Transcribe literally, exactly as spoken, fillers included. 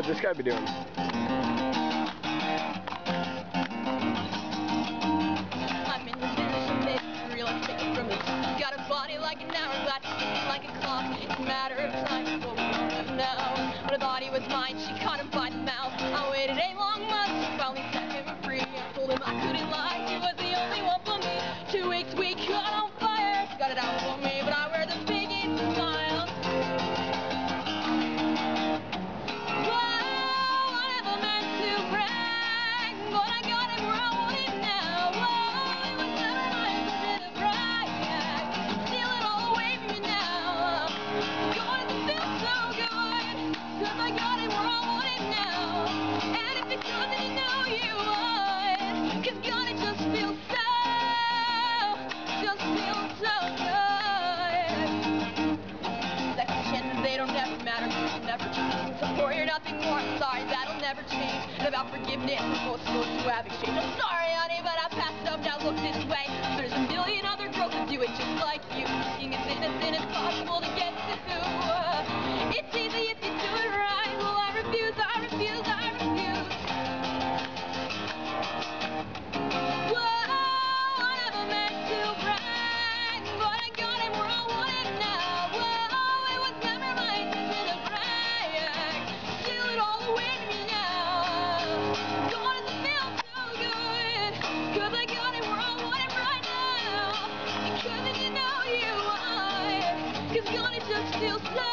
could this guy be doing? I'm in the finish of it, real estate from me. Got a body like an hourglass, like a clock. It's a matter of time before we don't know. But I thought he was mine, she caught him by the mouth. I waited eight long months, she finally set him free. I told him I couldn't lie, he was the only one for me. Two weeks we caught on fire, got it out for me, but I wear the biggest smile. Or you're nothing more, I'm sorry, that'll never change. And about forgiveness, we're both supposed to have exchange. I'm sorry, honey, but I passed up, now look this way. There's a million other girls that do it just like you. Being as innocent as possible to get to. It's easy if you do it right. Well, I refuse, I refuse, I refuse. Whoa, I never meant to brag, but I got him where I want him now. Whoa, it was never my intention to brag. Cause God, it just feels so